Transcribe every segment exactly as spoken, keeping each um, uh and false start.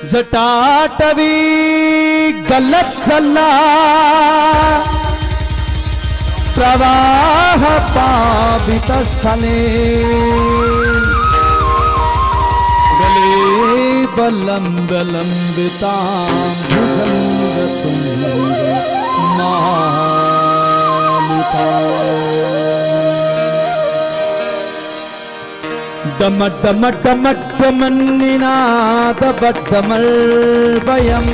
जटाटवी गलत चला प्रवाह पावित स्थले गले बलंब लंबिता भुजंग तुंग मालिका डम डम डम डमन्निनाद बड्डमर्वयम्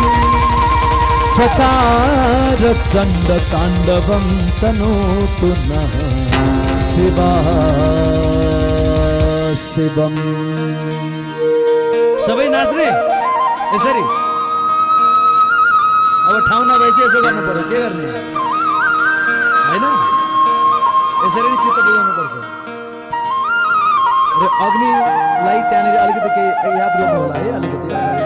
चकार चंड तांडवं तनोतु नः शिवा शिवम। सबै नाच्ने यसरी अब ठाउँ नभएपछि यसो गर्नु पर्यो के गर्ने हैन यसरी चित्त बुझाउनु पर्छ र अग्निलाई त्यहाँनिर अलिकति के याद गर्नु होला है अलिकति अगाडि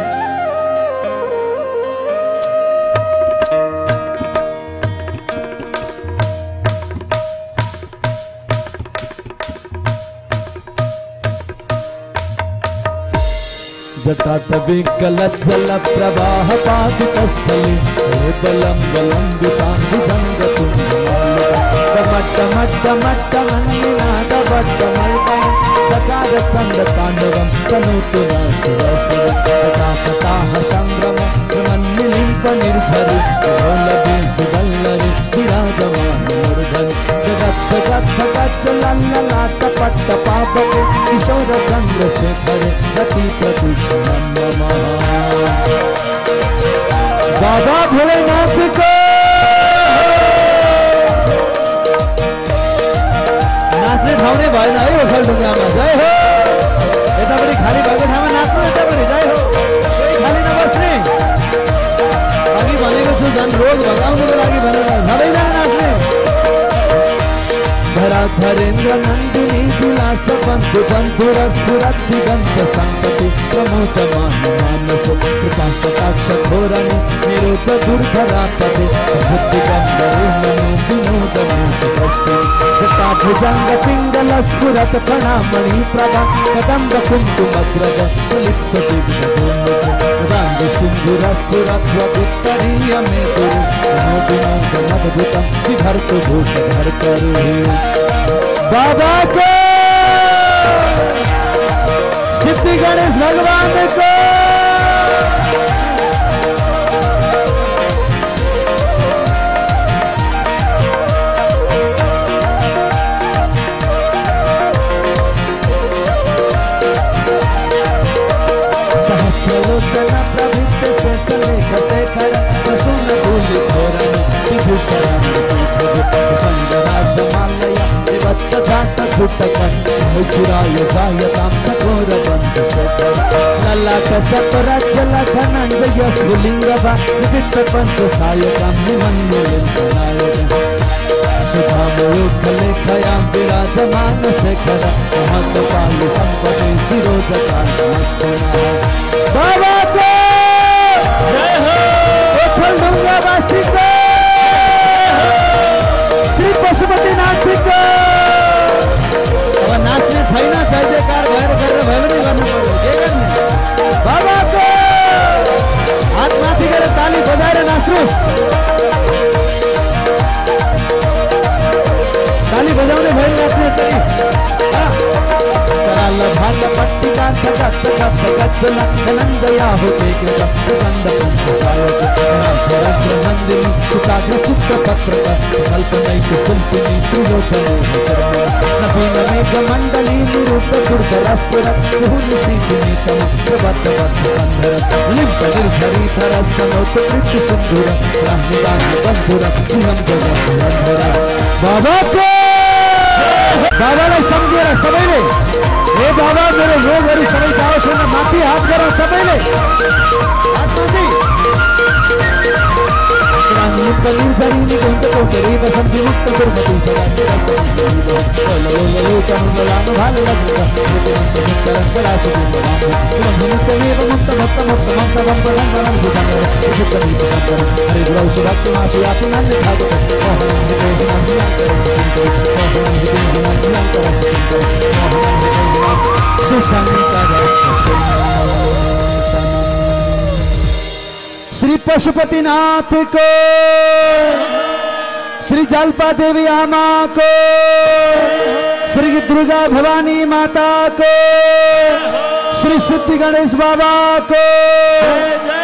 जटाटवी गलज्जल प्रवाह पातित स्थले बलं बलंबितां भुजंगतुंगमालिका चकार चंड तांडवं तनोतु नः शिवा शिवा कथाकथाः संभ्रमं ब्रह्मनिलिम्प निर्झरि लोलबीज वल्लरि विराजमानमूर्धनि जगत् जगत् जगत् लल्ललाट पट्ट पापके किशोर चंद्रशेखर रति प्रतीक्षणं मम। बाबा भोलेनाथ को नाच्ने ठाउँ नै भएन है ओखलढुङ्गामा जय हो यतापट्टि खाली भएको ठाउँमा नाच्नु यतापट्टि जय हो कोही खाली नबस्ने अघि भनेको छु झन् रोग भगाउनुको लागि भनेर सबैजना नाच्ने धराधरेन्द्र नन्दिनी विलास बन्धु बन्धु रसपुरत दिगन्त सन्तति प्रमोदमान मानस कृपाकटाक्ष घोरनु निरोध दुर्धरापदे दिगम्बरे मनो विनोद मूषकस्तु जटा भुजंग पिंगल स्फुरत प्रणामणि प्रभा कदम्ब कुंकुमग्रज लिप्त दिग्गजोन्मुख रांग सिंधुर स्फुरत वगुत्तरीय मे गुरु विनोद मद्भुतम विभर्त भूष भर करू बाबा को सिद्धि गणेश भगवान को सहस्रलोचन प्रवृत्त शेखलेख शेखर प्रसून धूलि धोरण विभूषण संगराजमालय विवत्त जात छुटक समुचुराय जायतां चकोर बंध शेखर ललाट सपराज्जल धनंजय स्फुलिंगभा विविक्त पंच सायकां निमन्युलिंगनायक सुधामोखलेखयां विराजमान शेखर महत्पाल संपदे शिरोजकान्तमस्तुना बाबा को जय हो ओखलढुङ्गावासी को श्री पशुपतिनाथ को अब नाच्ने छैन जय जयकार भएर गरेर भए पनि गर्नु पर्यो के गर्ने बाबा को हात माथि गरेर ताली बजाएर नाच्नुस् ताली बजाउने भए नाच्ने चाहिँ कराल भाग पट्टिका जगत जगत जगत धनंजया होते कृतम प्रबंध पंच सायक रामचंद्र नंदिनी सुचाग्र चित्त पत्रक कल्पनैक शिल्पिनी त्रिलोचने नवीन मेघ मंडली निरूप दुर्धरस्पुर भूमि सीतिनी तम प्रबद्ध बद्ध कंधर लिम्प निर्झरी धरस्तनोत कृत्य सिंधुर ब्राह्मणानि बंधुर शिवम जगत बंधुर बाबा को बाबालाई सम्झेर सबैले हे बाबा मेरो रोगहरू सबै जाओस् भनेर माथि हात गरौँ सबैले मुक्त निर्झरी निकुञ्ज कौचरी बसन्ती मुक्त दुर्गति सदा चरणलानु भाले लग्नक चरण कलासु मुक्त एव मुक्त भक्त मुक्त मन्त्र बन्ध रङ्गनं भुजङ्गं शुद्ध दीप शङ्कर हरि गुरौ सुभक्ति मासु याति नान्य भागवत मोहनं हिते हिमन्यन्तर सिन्धु मोहनं हिते हिमन्यन्तर सिन्धु मोहनं हिते हिमन्यन्तर सुसंकर सचिन्तनं श्री पशुपतिनाथ को, श्री जलपा देवी आमा को, श्री दुर्गा भवानी माता को, श्री सिद्धि गणेश बाबा को।